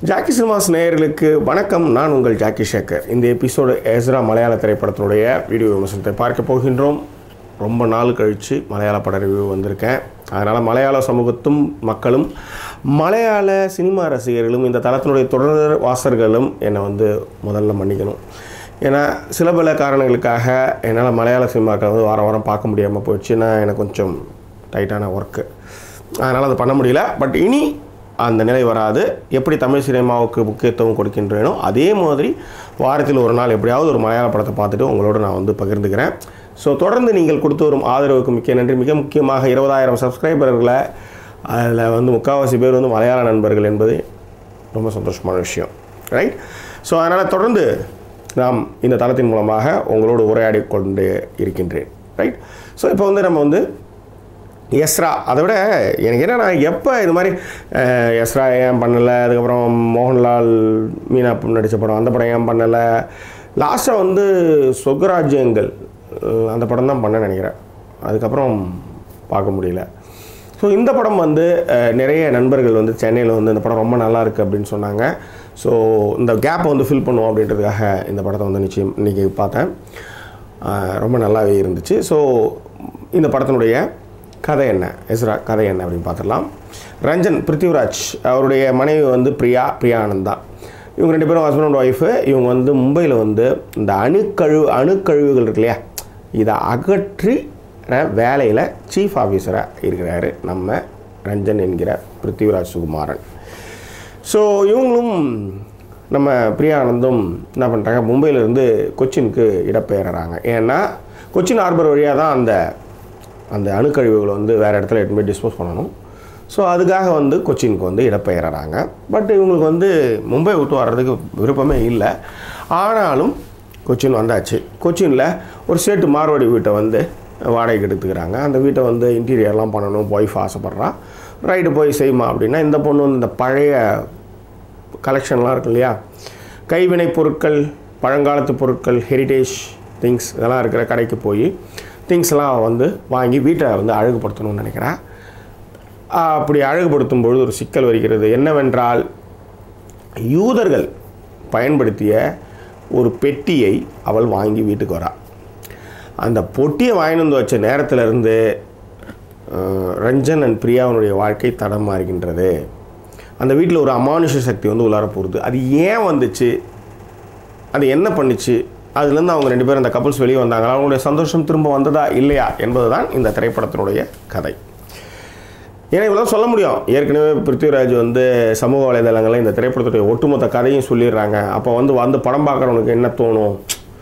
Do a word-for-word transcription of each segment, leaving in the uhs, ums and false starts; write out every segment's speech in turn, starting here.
Jackie cinemas நேயர்களுக்கு வணக்கம். நான் உங்கள் ஜாக்கிசேகர். இந்த எபிசோடு எஸ்ரா மலையாள திரைப்படத்தினுடைய வீடியோ விமர்சனத்தை பார்க்க போகின்றோம். ரொம்ப நாள் கழித்து மலையாள பட ரிவ்யூ வந்திருக்கேன். அதனால் மலையாள சமூகத்தும் மக்களும் மலையாள சினிமா ரசிகர்களும் இந்த தளத்தினுடைய தொடர் வாசகர்களும் என்னை வந்து முதல்ல மன்னிக்கணும். ஏன்னா சில பல காரணங்களுக்காக என்னால் மலையாள சினிமாக்களை வந்து வாரம் வாரம் பார்க்க முடியாமல் போயிடுச்சுன்னா எனக்கு கொஞ்சம் டைட்டான ஒர்க்கு, அதனால் அதை பண்ண முடியல. பட் இனி அந்த நிலை வராது. எப்படி தமிழ் சினிமாவுக்கு முக்கியத்துவம் கொடுக்கின்றேனோ அதே மாதிரி வாரத்தில் ஒரு நாள் எப்படியாவது ஒரு மலையாள படத்தை பார்த்துட்டு உங்களோட நான் வந்து பகிர்ந்துக்கிறேன். ஸோ தொடர்ந்து நீங்கள் கொடுத்து வரும் ஆதரவுக்கு மிக்க நன்றி. மிக முக்கியமாக இருபதாயிரம் சப்ஸ்கிரைபர்களை அதில் வந்து முக்கால்வாசி பேர் வந்து மலையாள நண்பர்கள் என்பது ரொம்ப சந்தோஷமான விஷயம், ரைட்? ஸோ அதனால் தொடர்ந்து நாம் இந்த தளத்தின் மூலமாக உங்களோடு உரையாடி கொண்டு இருக்கின்றேன், ரைட்? ஸோ இப்போ வந்து நம்ம வந்து எஸ்ரா, அதை விட எனக்கு என்ன, நான் எப்போ இது மாதிரி எஸ்ரா ஏன் பண்ணலை, அதுக்கப்புறம் மோகன்லால் மீனா நடித்த படம் அந்த படம் ஏன் பண்ணலை, லாஸ்ட்டாக வந்து சொர்க்கராஜ்யங்கள் அந்த படம் தான் பண்ண நினைக்கிறேன், அதுக்கப்புறம் பார்க்க முடியல. ஸோ இந்த படம் வந்து நிறைய நண்பர்கள் வந்து சென்னையில் வந்து இந்த படம் ரொம்ப நல்லா இருக்குது அப்படின்னு சொன்னாங்க. ஸோ இந்த கேப்பை வந்து ஃபில் பண்ணுவோம் அப்படின்றதுக்காக இந்த படத்தை வந்து நிச்சயம் இன்றைக்கி பார்த்தேன். ரொம்ப நல்லாவே இருந்துச்சு. ஸோ இந்த படத்தினுடைய கதை என்ன, எஸ்ரா கதை என்ன அப்படின்னு பார்த்துடலாம். ரஞ்சன் பிருத்திவிராஜ் அவருடைய மனைவி வந்து பிரியா பிரியா ஆனந்த் தான். இவங்க ரெண்டு பேரும் ஹஸ்பண்ட் அண்ட் ஒய்ஃபு. இவங்க வந்து மும்பையில் வந்து இந்த அணுக்கழிவு அணுக்கழிவுகள் இருக்கு இல்லையா, இதை அகற்றி வேலையில் சீஃப் ஆஃபீஸராக இருக்கிறாரு நம்ம ரஞ்சன் என்கிற பிருத்திவிராஜ் சுகுமாரன். ஸோ இவங்களும் நம்ம பிரியா ஆனந்தும் என்ன பண்ணுறாங்க, மும்பையிலேருந்து கொச்சினுக்கு இடம்பெயர்றாங்க. ஏன்னா கொச்சின் ஹார்பர் வழியாக தான் அந்த அந்த அணுக்கழிவுகளை வந்து வேறு இடத்துல எடுத்து போய் டிஸ்போஸ் பண்ணணும். ஸோ அதுக்காக வந்து கொச்சினுக்கு வந்து இடம்பெயர்றாங்க. பட் இவங்களுக்கு வந்து மும்பை விட்டு வர்றதுக்கு விருப்பமே இல்லை. ஆனாலும் கொச்சின் வந்தாச்சு. கொச்சினில் ஒரு சேட்டு மார்வாடி வீட்டை வந்து வாடகைக்கு எடுத்துக்கிறாங்க. அந்த வீட்டை வந்து இன்டீரியர்லாம் பண்ணணும், ஒய்ஃப் ஆசைப்பட்றா. ரைட்டு போய் செய்யுமா அப்படின்னா இந்த பொண்ணு வந்து இந்த பழைய கலெக்ஷன்லாம் இருக்கு இல்லையா, கைவினை பொருட்கள், பழங்காலத்து பொருட்கள், ஹெரிட்டேஜ் திங்ஸ் இதெல்லாம் இருக்கிற கடைக்கு போய் திங்ஸ்லாம் வந்து வாங்கி வீட்டை வந்து அழகுபடுத்தணும்னு நினைக்கிறேன். அப்படி அழகுபடுத்தும் பொழுது ஒரு சிக்கல் வருகிறது. என்னவென்றால், யூதர்கள் பயன்படுத்திய ஒரு பெட்டியை அவள் வாங்கி வீட்டுக்கு வரா. அந்த பொட்டியை வாங்கிட்டு வந்து வச்ச நேரத்திலிருந்து ரஞ்சன் அண்ட் பிரியாவுடைய வாழ்க்கை தடம் மாறுகின்றது. அந்த வீட்டில் ஒரு அமானுஷ சக்தி வந்து உள்ளார போகிறது. அது ஏன் வந்துச்சு, அது என்ன பண்ணிச்சு, அதுலேருந்து அவங்க ரெண்டு பேரும் அந்த கப்புள்ஸ் வெளியே வந்தாங்களா, அவங்களுடைய சந்தோஷம் திரும்ப வந்ததா இல்லையா என்பது தான் இந்த திரைப்படத்தினுடைய கதை. ஏன்னா இவ்வளோ சொல்ல முடியும். ஏற்கனவே பிருத்திவிராஜ் வந்து சமூக வலைதளங்களில் இந்த திரைப்படத்துடைய ஒட்டுமொத்த கதையும் சொல்லிடுறாங்க. அப்போ வந்து வந்து படம் பார்க்குறவனுக்கு என்ன தோணும்,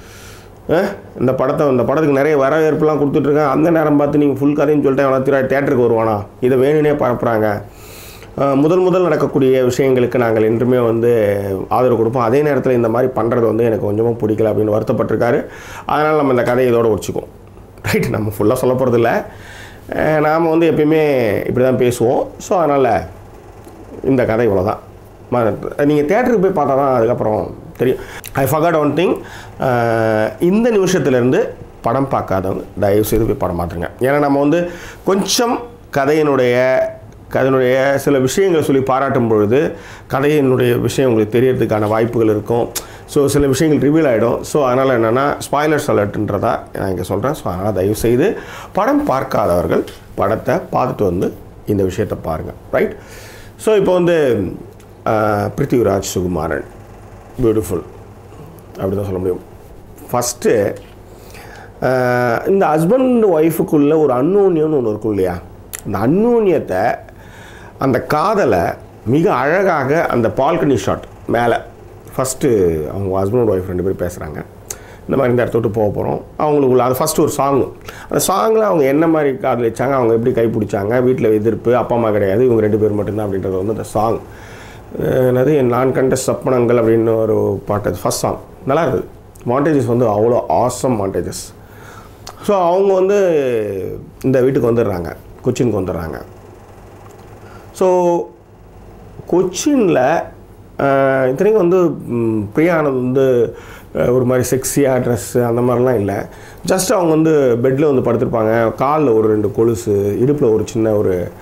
இந்த படத்தை இந்த படத்துக்கு நிறைய வரவேற்புலாம் கொடுத்துட்ருக்கேன், அந்த நேரம் பார்த்து நீங்கள் ஃபுல் கதையும் சொல்லிட்டு அவனை திரு தேட்டருக்கு வருவானா, இதை வேணுனே பரப்புகிறாங்க. முதல் முதல் நடக்கக்கூடிய விஷயங்களுக்கு நாங்கள் என்றுமே வந்து ஆதரவு கொடுப்போம். அதே நேரத்தில் இந்த மாதிரி பண்ணுறது வந்து எனக்கு கொஞ்சமாக பிடிக்கல அப்படின்னு வருத்தப்பட்டிருக்காரு. அதனால் நம்ம இந்த கதையை இதோடு வச்சுக்குவோம், ரைட்? நம்ம ஃபுல்லாக சொல்ல போகிறதில்ல. நாம் வந்து எப்பயுமே இப்படி தான் பேசுவோம். ஸோ அதனால் இந்த கதை இவ்வளோ தான். நீங்கள் தேட்டருக்கு போய் பார்த்தா தான் அதுக்கப்புறம் தெரியும். ஐ ஃபர்காட் ஒன் திங், இந்த நிமிஷத்துலேருந்து படம் பார்க்காதவங்க தயவு செய்து போய் படம் பார்த்துருங்க. ஏன்னா நம்ம வந்து கொஞ்சம் கதையினுடைய கதையினுடைய சில விஷயங்களை சொல்லி பாராட்டும் பொழுது கதையினுடைய விஷயம் உங்களுக்கு தெரியறதுக்கான வாய்ப்புகள் இருக்கும். ஸோ சில விஷயங்கள் ரிவீல் ஆகிடும். ஸோ அதனால் என்னென்னா ஸ்பாய்லர்ஸ் அலர்ட்ன்றதா நான் இங்கே சொல்கிறேன். ஸோ அதனால் தயவுசெய்து படம் பார்க்காதவர்கள் படத்தை பார்த்துட்டு வந்து இந்த விஷயத்தை பாருங்கள், ரைட்? ஸோ இப்போ வந்து பிருத்திவிராஜ் சுகுமாரன் பியூட்டிஃபுல் அப்படி தான் சொல்ல முடியும். ஃபஸ்ட்டு இந்த ஹஸ்பண்ட் ஒய்ஃபுக்குள்ளே ஒரு அன்னோன்யம்னு ஒன்று இருக்கும் இல்லையா, அந்த அன்னோன்யத்தை, அந்த காதலை மிக அழகாக அந்த பால்கனி ஷாட் மேலே ஃபஸ்ட்டு அவங்க ஹஸ்பண்ட் ஒய்ஃப் ரெண்டு பேரும் பேசுகிறாங்க. இந்த மாதிரி இந்த இடத்த விட்டு போக போகிறோம் அவங்களுக்குள்ள. அது ஃபஸ்ட்டு ஒரு சாங்கு. அந்த சாங்கில் அவங்க என்ன மாதிரி காதலிச்சாங்க, அவங்க எப்படி கைப்பிடிச்சாங்க, வீட்டில் எதிர்ப்பு, அப்பா அம்மா கிடையாது, இவங்க ரெண்டு பேர் மட்டும்தான் அப்படின்றது வந்து அந்த சாங். என்னது நான் கண்ட சப்பனங்கள் அப்படின்னு ஒரு பாட்டு, ஃபஸ்ட் சாங் நல்லா இருக்குது. மாண்டேஜஸ் வந்து அவ்வளோ ஆசம் மாண்டேஜஸ். ஸோ அவங்க வந்து இந்த வீட்டுக்கு வந்துடுறாங்க, கொச்சினுக்கு வந்துடுறாங்க. ஸோ கொச்சினில் இத்தனைக்கும் வந்து பிரியா ஆனந்த் வந்து ஒரு மாதிரி செக்ஸியாக ட்ரெஸ்ஸு அந்த மாதிரிலாம் இல்லை. ஜஸ்ட் அவங்க வந்து பெட்டில் வந்து படுத்திருப்பாங்க. காலில் ஒரு ரெண்டு கொலுசு, இடுப்பில் ஒரு சின்ன ஒரு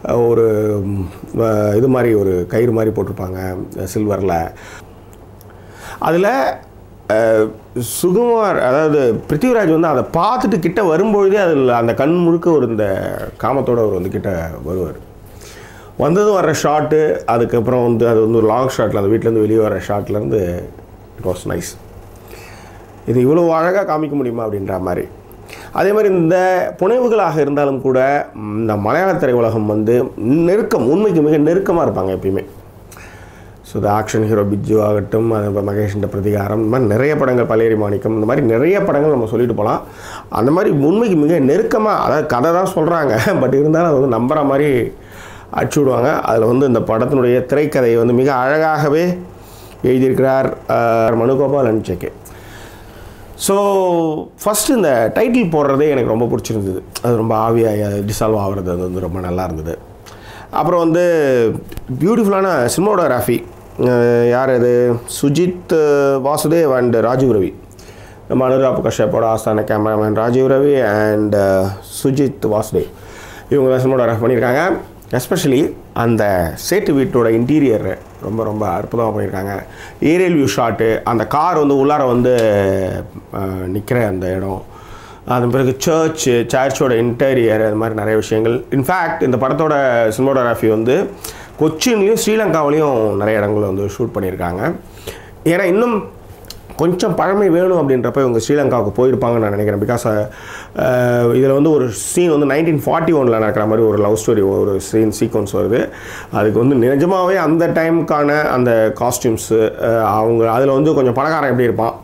ஒரு இது மாதிரி ஒரு கயிறு மாதிரி போட்டிருப்பாங்க சில்வரில். அதில் சுகுமார் அதாவது பிருத்திவிராஜ் வந்து அதை பார்த்துட்டு கிட்ட வரும்பொழுதே அதில் அந்த கண் முழுக்க ஒரு இந்த காமத்தோடு அவர் வந்து கிட்ட வருவார். வந்ததும் வர்ற ஷாட்டு, அதுக்கப்புறம் வந்து அது வந்து ஒரு லாங் ஷாட்டில் அந்த வீட்டிலேருந்து வெளியே வர ஷாட்லேருந்து இட் வாஸ் நைஸ். இது இவ்வளோ அழகாக காமிக்க முடியுமா அப்படின்ற மாதிரி. அதே மாதிரி இந்த புனைவுகளாக இருந்தாலும் கூட இந்த மலையாள திரையுலகம் வந்து நெருக்கம், உண்மைக்கு மிக நெருக்கமாக இருப்பாங்க எப்பயுமே. ஸோ இந்த ஆக்ஷன் ஹீரோ பிஜு ஆகட்டும், அது மகேஷின் பிரதிகாரம், இந்த மாதிரி நிறைய படங்கள், பலேரி மாணிக்கம், இந்த மாதிரி நிறைய படங்கள் நம்ம சொல்லிட்டு போகலாம். அந்த மாதிரி உண்மைக்கு மிக நெருக்கமாக, அதாவது கதை தான் சொல்கிறாங்க, பட் இருந்தாலும் அது வந்து நம்புகிற மாதிரி அடிச்சு விடுவாங்க. அதில் வந்து இந்த படத்தினுடைய திரைக்கதையை வந்து மிக அழகாகவே எழுதியிருக்கிறார் Manugopal and J K. So first இந்த டைட்டில் போடுறதே எனக்கு ரொம்ப பிடிச்சிருந்தது. அது ரொம்ப ஆவியாக டிசால்வ் ஆகிறது, அது வந்து ரொம்ப நல்லா இருந்தது. அப்புறம் வந்து பியூட்டிஃபுல்லான சினிமோடோகிராஃபி. யார் அது? சுஜித் வாசுதேவ் அண்ட் ராஜீவ் ரவி. நம்ம அனுராப் கஷ்யப்போட ஆஸ்தான கேமராமேன் ராஜீவ் ரவி அண்ட் சுஜித் வாசுதேவ் இவங்க தான் சினிமோடோகிராஃபி பண்ணியிருக்காங்க. எஸ்பெஷலி அந்த சேட்டு வீட்டோட இன்டீரியர் ரொம்ப ரொம்ப அற்புதமாக பண்ணியிருக்காங்க. ஏரியல் வியூ ஷாட்டு, அந்த கார் வந்து உள்ளார வந்து நிற்கிற அந்த இடம், அதன் பிறகு சர்ச்சு, சர்ச்சோட இன்டீரியர், அது மாதிரி நிறைய விஷயங்கள். இன்ஃபேக்ட் இந்த படத்தோட சினிமோடோகிராஃபி வந்து கொச்சின்லேயும் ஸ்ரீலங்காவிலையும் நிறைய இடங்கள் வந்து ஷூட் பண்ணியிருக்காங்க. ஏன்னா இன்னும் கொஞ்சம் பழமை வேணும் அப்படின்றப்ப இவங்க ஸ்ரீலங்காவுக்கு போயிருப்பாங்கன்னு நான் நினைக்கிறேன். பிகாஸ் இதில் வந்து ஒரு சீன் வந்து நைன்டீன் ஃபார்ட்டி ஒனில் நடக்கிற மாதிரி ஒரு லவ் ஸ்டோரி, ஒரு சீன் சீக்வன்ஸ் வருது. அதுக்கு வந்து நிஜமாகவே அந்த டைமுக்கான அந்த காஸ்டியூம்ஸு, அவங்க அதில் வந்து கொஞ்சம் பணக்காரன் எப்படி இருப்பான்,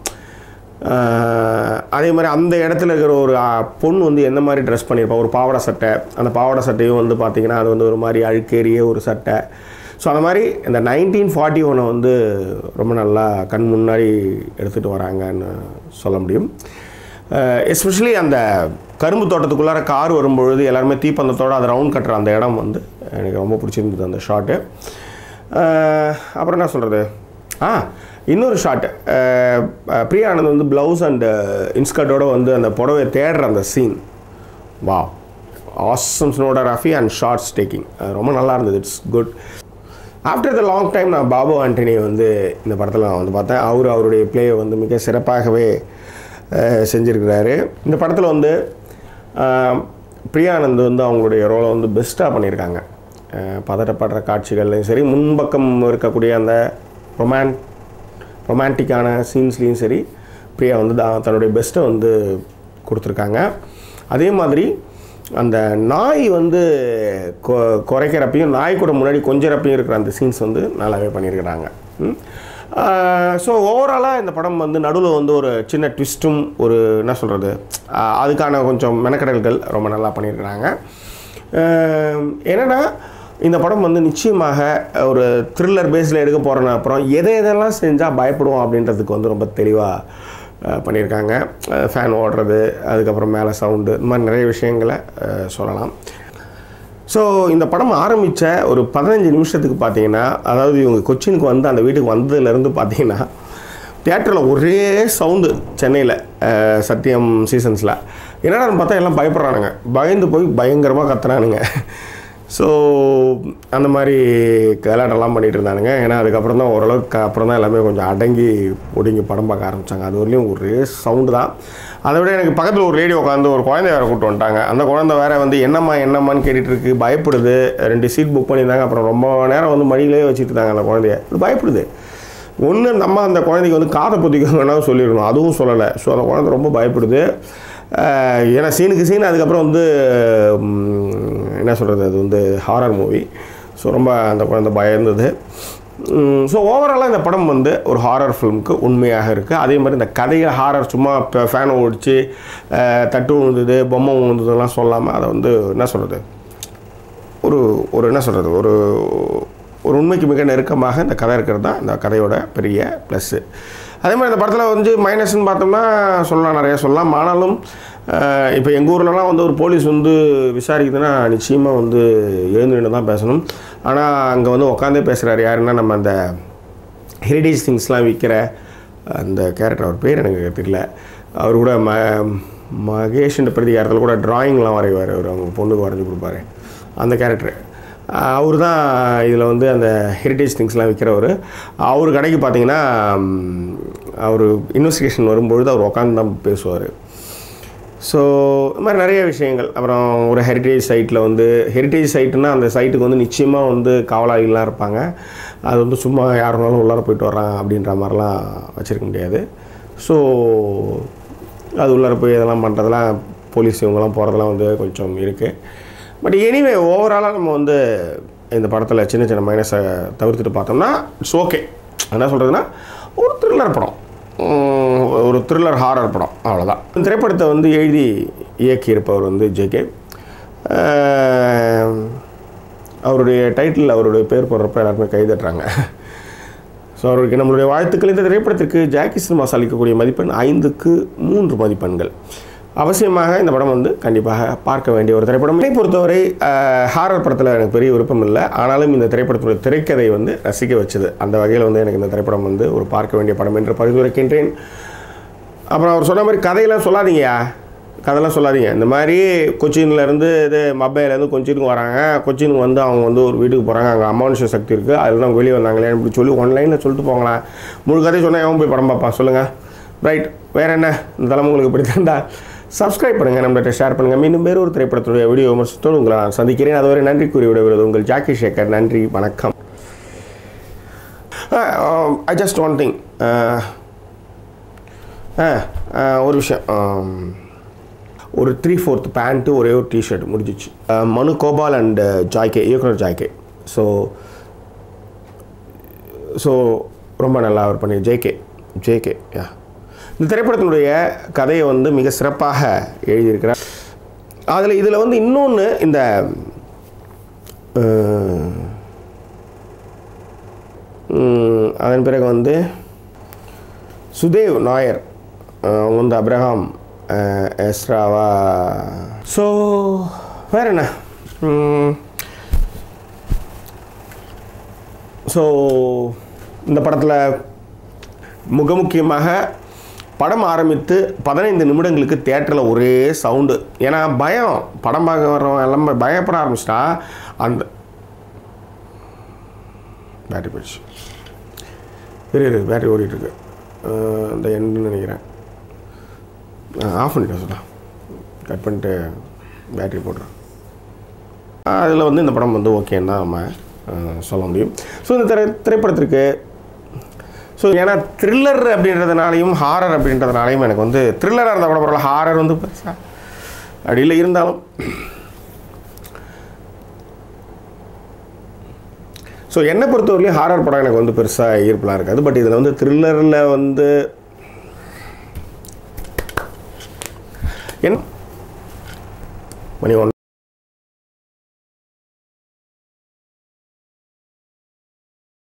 அதே மாதிரி அந்த இடத்துல இருக்கிற ஒரு பொண்ணு வந்து எந்த மாதிரி ட்ரெஸ் பண்ணியிருப்பாள், ஒரு பாவாடை சட்டை, அந்த பாவாடை சட்டையும் வந்து பார்த்திங்கன்னா அது வந்து ஒரு மாதிரி அழுக்கேறிய ஒரு சட்டை. ஸோ அந்த மாதிரி இந்த நைன்டீன் ஃபார்ட்டி ஒனை வந்து ரொம்ப நல்லா கண் முன்னாடி எடுத்துகிட்டு வராங்கன்னு சொல்ல முடியும். எஸ்பெஷலி அந்த கரும்பு தோட்டத்துக்குள்ளார கார் வரும்பொழுது எல்லாருமே தீப்பந்தத்தோடு அதை ரவுண்ட் கட்டுற அந்த இடம் வந்து எனக்கு ரொம்ப பிடிச்சிருந்தது அந்த ஷாட்டு. அப்புறம் என்ன சொல்கிறது, ஆ இன்னொரு ஷாட்டு, பிரியா ஆனந்த் வந்து ப்ளவுஸ் அண்ட் இன்ஸ்கர்ட்டோடு வந்து அந்த புடவை தேடுற அந்த scene, was awesome cinematography and shots taking ரொம்ப நல்லா இருந்தது. It's good. After the long time நான் பாபு ஆண்டனி வந்து இந்த படத்தில் நான் வந்து பார்த்தேன். அவர் அவருடைய பிளேயை வந்து மிக சிறப்பாகவே செஞ்சுருக்கிறாரு. இந்த படத்தில் வந்து பிரியா ஆனந்த் வந்து அவங்களுடைய ரோலை வந்து பெஸ்ட்டாக பண்ணியிருக்காங்க. பதட்டப்படுற காட்சிகள்லையும் சரி, முன்பக்கம் இருக்கக்கூடிய அந்த ரொமான் ரொமான்டிக்கான சீன்ஸ்லேயும் சரி, பிரியா வந்து தன்னுடைய பெஸ்ட்டை வந்து கொடுத்துருக்காங்க. அதே மாதிரி அந்த நாய் வந்து கொ குறைக்கிறப்பையும் நாய் கூட முன்னாடி கொஞ்சிறப்பையும் இருக்கிற அந்த சீன்ஸ் வந்து நல்லாவே பண்ணியிருக்கிறாங்க. ஸோ ஓவராலாக இந்த படம் வந்து நடுவில் வந்து ஒரு சின்ன ட்விஸ்ட்டும், ஒரு என்ன சொல்கிறது, அதுக்கான கொஞ்சம் மெனக்கடல்கள் ரொம்ப நல்லா பண்ணியிருக்கிறாங்க. என்னென்னா இந்த படம் வந்து நிச்சயமாக ஒரு த்ரில்லர் பேஸில் எடுக்க போகிறேன்னு அப்புறம் எதை எதெல்லாம் செஞ்சால் பயப்படுவோம் அப்படின்றதுக்கு வந்து ரொம்ப தெளிவாக பண்ணியிருக்காங்க. ஃபேன் ஓடுறது, அதுக்கப்புறம் மேலே சவுண்டு, இந்த மாதிரி நிறைய விஷயங்களை சொல்லலாம். ஸோ இந்த படம் ஆரம்பித்த ஒரு பதினஞ்சு நிமிஷத்துக்கு பார்த்தீங்கன்னா, அதாவது இவங்க கொச்சினுக்கு வந்து அந்த வீட்டுக்கு வந்ததுலேருந்து பார்த்தீங்கன்னா தியேட்டரில் ஒரே சவுண்டு. சென்னையில் சத்தியம் சீசன்ஸில் என்னென்னு பார்த்தா எல்லாம் பயப்படுறானுங்க, பயந்து போய் பயங்கரமாக கத்துறானுங்க. ஸோ அந்த மாதிரி கலாட்டெல்லாம் பண்ணிகிட்டு இருந்தானுங்க. ஏன்னா அதுக்கப்புறம் தான் ஓரளவுக்கு அப்புறம் தான் எல்லாமே கொஞ்சம் அடங்கி ஒடுங்கி படம் பார்க்க ஆரம்பித்தாங்க. அது வரலையும் ஒரே சவுண்டு தான். அதை விட எனக்கு பக்கத்தில் ஒரு லேடி உட்காந்து ஒரு குழந்தை வேறு கூப்பிட்டு வந்துட்டாங்க. அந்த குழந்தை வேறு வந்து என்னம்மா என்னம்மான்னு கேட்டுட்டு இருக்கு, பயப்படுது. ரெண்டு சீட் புக் பண்ணியிருந்தாங்க. அப்புறம் ரொம்ப நேரம் வந்து மடியிலே வச்சுட்டு இருந்தாங்க அந்த குழந்தைய. அது பயப்படுது. ஒன்று நம்ம அந்த குழந்தைக்கு வந்து காதை பொத்திக்கணும்னா சொல்லிடணும், அதுவும் சொல்லலை. ஸோ அந்த குழந்தை ரொம்ப பயப்படுது. ஏன்னா சீனுக்கு சீன் அதுக்கப்புறம் வந்து என்ன சொல்கிறது, அது வந்து ஹாரர் மூவி. ஸோ ரொம்ப அந்த குழந்தை பயந்தது. ஸோ ஓவராலாக இந்த படம் வந்து ஒரு ஹாரர் ஃபிலிமுக்கு உண்மையாக இருக்குது. அதே மாதிரி இந்த கதையை ஹாரர் சும்மா இப்போ ஃபேனை ஓடிச்சு தட்டு விழுந்தது, பொம்மை விழுந்ததுலாம் சொல்லாமல் அதை வந்து என்ன சொல்கிறது, ஒரு ஒரு என்ன சொல்கிறது, ஒரு ஒரு உண்மைக்கு மிக நெருக்கமாக இந்த கதை இருக்கிறது தான் இந்த கதையோட பெரிய ப்ளஸ்ஸு. அதே மாதிரி இந்த படத்தில் வந்து மைனஸ்ன்னு பார்த்தோம்னா சொல்லலாம், நிறைய சொல்லலாம். ஆனாலும் இப்போ எங்கள் ஊர்லலாம் வந்து ஒரு போலீஸ் வந்து விசாரிக்குதுன்னா நிச்சயமாக வந்து எழுந்துன்னு தான் பேசணும். ஆனால் அங்கே வந்து உட்காந்தே பேசுகிறாரு. யாருன்னா நம்ம அந்த ஹெரிடேஜ் திங்ஸ்லாம் விற்கிற அந்த கேரக்டர், அவர் பேர் எனக்கு தெரியல. அவர் கூட ம மகேஷின் பிரதிகாரத்தில் கூட ட்ராயிங்லாம் வரைவார். அவர் அவங்க பொண்ணுக்கு வரைஞ்சி கொடுப்பாரு அந்த கேரக்டர். அவர் தான் இதில் வந்து அந்த ஹெரிட்டேஜ் திங்ஸ்லாம் விற்கிறவர். அவர் கடைக்கு பார்த்தீங்கன்னா அவர் இன்வெஸ்டிகேஷன் வரும்பொழுது அவர் உட்காந்து தான் பேசுவார். ஸோ இது மாதிரி நிறைய விஷயங்கள். அப்புறம் ஒரு ஹெரிட்டேஜ் சைட்டில் வந்து ஹெரிட்டேஜ் சைட்டுனால் அந்த சைட்டுக்கு வந்து நிச்சயமாக வந்து காவலாளிகள்லாம் இருப்பாங்க. அது வந்து சும்மா யாருனாலும் உள்ளார போயிட்டு வர்றாங்க அப்படின்ற மாதிரிலாம் வச்சுருக்க முடியாது. ஸோ அது உள்ளார போய் இதெல்லாம் பண்ணுறதுலாம் போலீஸ் இவங்கெல்லாம் போகிறதெல்லாம் வந்து கொஞ்சம் இருக்குது. பட் எனிவே ஓவராலாக நம்ம வந்து இந்த படத்தில் சின்ன சின்ன மைனஸை தவிர்த்துட்டு பார்த்தோம்னா இட்ஸ் ஓகே. என்ன சொல்கிறதுனா ஒரு த்ரில்லர் படம், ஒரு த்ரில்லர் ஹாரர் படம், அவ்வளோதான். இந்த திரைப்படத்தை வந்து எழுதி இயக்கியிருப்பவர் வந்து ஜேகே. அவருடைய டைட்டில் அவருடைய பேர் போடுறப்ப எல்லாருமே கைதட்டுறாங்க. ஸோ அவருக்கு நம்மளுடைய வாழ்த்துக்கள். இந்த திரைப்படத்திற்கு ஜாக்கி சினிமாஸ் அளிக்கக்கூடிய மதிப்பெண் ஐந்துக்கு மூன்று மதிப்பெண்கள். அவசியமாக இந்த படம் வந்து கண்டிப்பாக பார்க்க வேண்டிய ஒரு திரைப்படம். என்னை பொறுத்தவரை ஹாரர் படத்தில் எனக்கு பெரிய விருப்பம் இல்லை. ஆனாலும் இந்த திரைப்படத்துடைய திரைக்கதை வந்து ரசிக்க வச்சது. அந்த வகையில் வந்து எனக்கு இந்த திரைப்படம் வந்து ஒரு பார்க்க வேண்டிய படம் என்று பரிந்துரைக்கின்றேன். அப்புறம் அவர் சொன்ன மாதிரி கதையெல்லாம் சொல்லாதீங்கயா, கதையெல்லாம் சொல்லாதீங்க. இந்த மாதிரி கொச்சின்லேருந்து இது மப்பையிலேருந்து கொச்சினுக்கு வராங்க, கொச்சினுக்கு வந்து அவங்க வந்து ஒரு வீட்டுக்கு போகிறாங்க, அங்கே அமானுஷ சக்தி இருக்குது, அதில் தான் வெளியே வந்தாங்களே இப்படி சொல்லி ஒன்லைனில் சொல்லிட்டு போங்களேன். முழு கதையை சொன்னால் எவன் போய் படம் பார்ப்பா சொல்லுங்கள். ரைட், வேறு என்ன? இந்த தலைமை உங்களுக்கு பிடித்திருந்தா சப்ஸ்கிரைப் பண்ணுங்கள், நம்மகிட்ட ஷேர் பண்ணுங்கள். மீண்டும் வேறு ஒரு திரைப்படத்துடைய வீடியோ விமர்சனத்தோடு உங்களை நான் சந்திக்கிறேன். அதுவரை நன்றி கூறி விடுவது உங்கள் ஜாக்கிசேகர். நன்றி, வணக்கம். ஐ ஜஸ்ட் ஒன் திங், ஒரு விஷயம், ஒரு த்ரீ ஃபோர்த் பேண்ட்டு ஒரே ஒரு டிஷர்ட் முடிஞ்சிச்சு. மனு கோபால் அண்ட் ஜாய்கே, இயக்குனர் ஜாய்கே. ஸோ ஸோ ரொம்ப நல்லா அவர் பண்ணி ஜேகே ஜேகே யா இந்த திரைப்படத்தினுடைய கதையை வந்து மிக சிறப்பாக எழுதியிருக்கிறார். அதில் இதில் வந்து இன்னொன்று, இந்த அதன் பிறகு வந்து சுதேவ் நாயர் அவங்க வந்து அப்ரஹாம் எஸ்ராவா. ஸோ வேறு என்ன, ஸோ இந்த படத்தில் மிக முக்கியமாக படம் ஆரம்பித்து பதினைந்து நிமிடங்களுக்கு தேட்டரில் ஒரே சவுண்டு. ஏன்னா பயம், படம் பார்க்க வர்றவங்க எல்லாமே பயப்பட ஆரம்பிச்சிட்டா. அந்த பேட்டரி போயிடுச்சு, பெரிய பேட்டரி ஓடிட்டுருக்கு. இந்த எண்டுன்னு நினைக்கிறேன், ஆஃப் பண்ணிட்டேன், சொல்லலாம் கட் பண்ணிட்டு பேட்டரி போட்டுறேன். அதில் வந்து இந்த படம் வந்து ஓகேன்னு தான் நம்ம சொல்ல முடியும். ஸோ இந்த திரை திரைப்படத்திற்கு ஸோ ஏன்னா த்ரில்லர் அப்படின்றதுனாலையும் ஹாரர் அப்படின்றதுனாலையும் எனக்கு வந்து த்ரில்லராக இருந்தால் கூட பரவாயில்ல, ஹாரர் வந்து பெருசாக அப்படி இல்லை. இருந்தாலும் ஸோ என்னை பொறுத்தவரையிலையும் ஹாரர் படம் எனக்கு வந்து பெருசாக ஈர்ப்புலாம் இருக்காது. பட் இதில் வந்து த்ரில்லரில் வந்து என் மணி ஒன்று